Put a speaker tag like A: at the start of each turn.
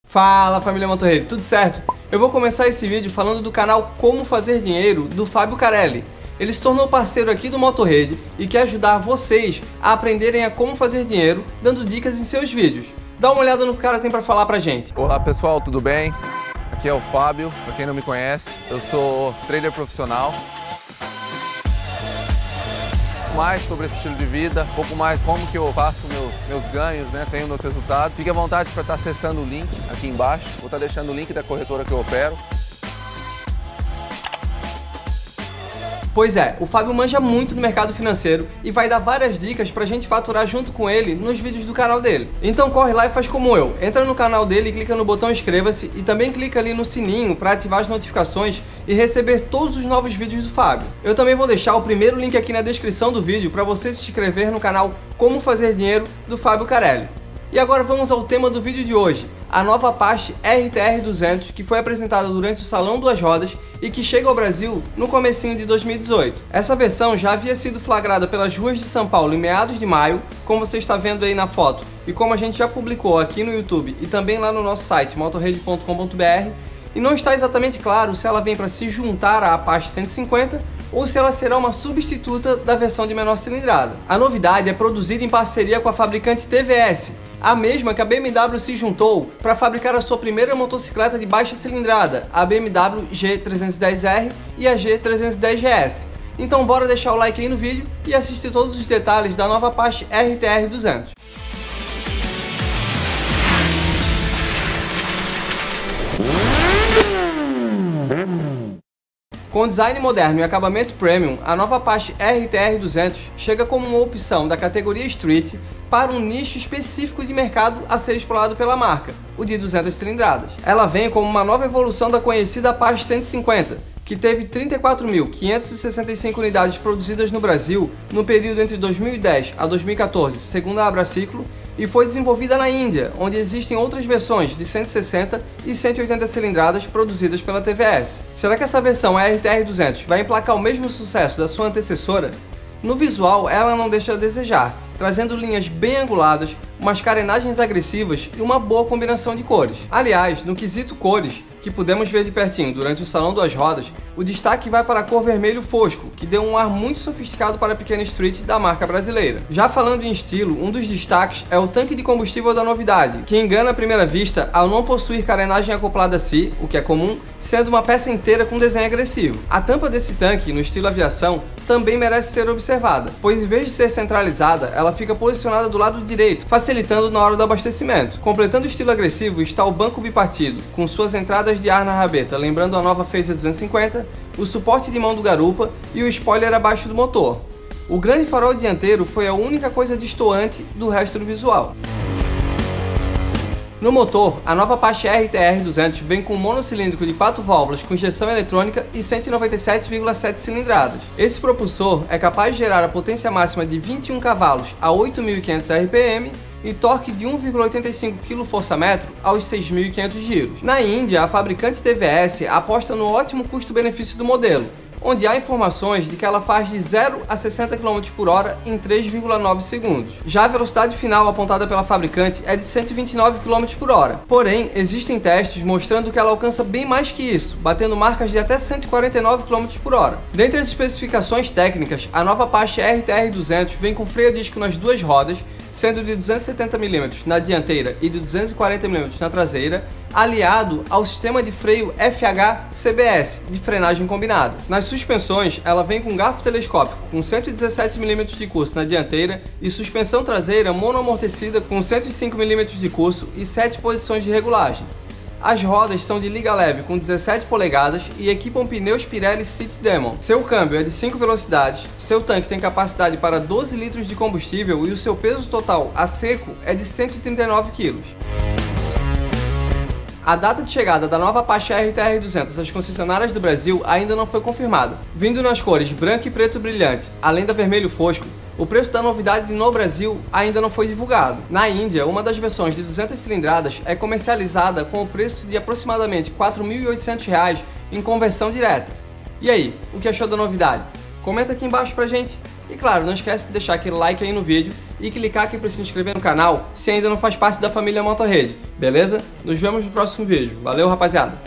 A: Fala família Motorhead, tudo certo? Eu vou começar esse vídeo falando do canal Como Fazer Dinheiro do Fábio Carelli. Ele se tornou parceiro aqui do Motorhead e quer ajudar vocês a aprenderem a como fazer dinheiro, dando dicas em seus vídeos. Dá uma olhada no que o cara tem pra falar pra gente.
B: Olá pessoal, tudo bem? Aqui é o Fábio, pra quem não me conhece, eu sou trader profissional. Mais sobre esse estilo de vida, um pouco mais como que eu faço meus ganhos, né? Tenho meus resultados. Fique à vontade para estar acessando o link aqui embaixo. Vou estar deixando o link da corretora que eu opero.
A: Pois é, o Fábio manja muito do mercado financeiro e vai dar várias dicas pra gente faturar junto com ele nos vídeos do canal dele. Então corre lá e faz como eu, entra no canal dele e clica no botão inscreva-se e também clica ali no sininho para ativar as notificações e receber todos os novos vídeos do Fábio. Eu também vou deixar o primeiro link aqui na descrição do vídeo para você se inscrever no canal Como Fazer Dinheiro do Fábio Carelli. E agora vamos ao tema do vídeo de hoje, a nova Apache RTR200 que foi apresentada durante o Salão Duas Rodas e que chega ao Brasil no comecinho de 2018. Essa versão já havia sido flagrada pelas ruas de São Paulo em meados de maio, como você está vendo aí na foto, e como a gente já publicou aqui no YouTube e também lá no nosso site motorhead.com.br, e não está exatamente claro se ela vem para se juntar à Apache 150 ou se ela será uma substituta da versão de menor cilindrada. A novidade é produzida em parceria com a fabricante TVS, a mesma que a BMW se juntou para fabricar a sua primeira motocicleta de baixa cilindrada, a BMW G310R e a G310 GS. Então bora deixar o like aí no vídeo e assistir todos os detalhes da nova Apache RTR200. Com design moderno e acabamento premium, a nova Apache RTR200 chega como uma opção da categoria Street para um nicho específico de mercado a ser explorado pela marca, o de 200 cilindradas. Ela vem como uma nova evolução da conhecida Apache 150, que teve 34.565 unidades produzidas no Brasil no período entre 2010 a 2014, segundo a Abraciclo, e foi desenvolvida na Índia, onde existem outras versões de 160 e 180 cilindradas produzidas pela TVS. Será que essa versão RTR200 vai emplacar o mesmo sucesso da sua antecessora? No visual, ela não deixa a desejar, trazendo linhas bem anguladas, umas carenagens agressivas e uma boa combinação de cores. Aliás, no quesito cores, que pudemos ver de pertinho durante o Salão Duas Rodas, o destaque vai para a cor vermelho fosco, que deu um ar muito sofisticado para a pequena street da marca brasileira. Já falando em estilo, um dos destaques é o tanque de combustível da novidade, que engana à primeira vista ao não possuir carenagem acoplada a si, o que é comum, sendo uma peça inteira com desenho agressivo. A tampa desse tanque, no estilo aviação, também merece ser observada, pois em vez de ser centralizada, ela fica posicionada do lado direito, facilitando na hora do abastecimento. Completando o estilo agressivo está o banco bipartido, com suas entradas de ar na rabeta, lembrando a nova Phaser 250, o suporte de mão do garupa e o spoiler abaixo do motor. O grande farol dianteiro foi a única coisa destoante do resto do visual. No motor, a nova Apache RTR200 vem com um monocilíndrico de 4 válvulas com injeção eletrônica e 197,7 cilindradas. Esse propulsor é capaz de gerar a potência máxima de 21 cavalos a 8.500 RPM e torque de 1,85 kgfm aos 6.500 giros. Na Índia, a fabricante TVS aposta no ótimo custo-benefício do modelo, onde há informações de que ela faz de 0 a 60 km por hora em 3,9 segundos. Já a velocidade final apontada pela fabricante é de 129 km por hora. Porém, existem testes mostrando que ela alcança bem mais que isso, batendo marcas de até 149 km por hora. Dentre as especificações técnicas, a nova Apache RTR200 vem com freio a disco nas duas rodas, sendo de 270 mm na dianteira e de 240 mm na traseira, aliado ao sistema de freio FH-CBS, de frenagem combinada. Nas suspensões, ela vem com garfo telescópico com 117 mm de curso na dianteira e suspensão traseira monoamortecida com 105 mm de curso e 7 posições de regulagem. As rodas são de liga leve com 17 polegadas e equipam pneus Pirelli City Demon. Seu câmbio é de 5 velocidades, seu tanque tem capacidade para 12 litros de combustível e o seu peso total a seco é de 139 kg. A data de chegada da nova Apache RTR200 às concessionárias do Brasil ainda não foi confirmada. Vindo nas cores branco e preto brilhante, além da vermelho fosco, o preço da novidade no Brasil ainda não foi divulgado. Na Índia, uma das versões de 200 cilindradas é comercializada com o preço de aproximadamente R$ 4.800 em conversão direta. E aí, o que achou da novidade? Comenta aqui embaixo pra gente. E claro, não esquece de deixar aquele like aí no vídeo e clicar aqui para se inscrever no canal se ainda não faz parte da família Motorrede, beleza? Nos vemos no próximo vídeo. Valeu, rapaziada!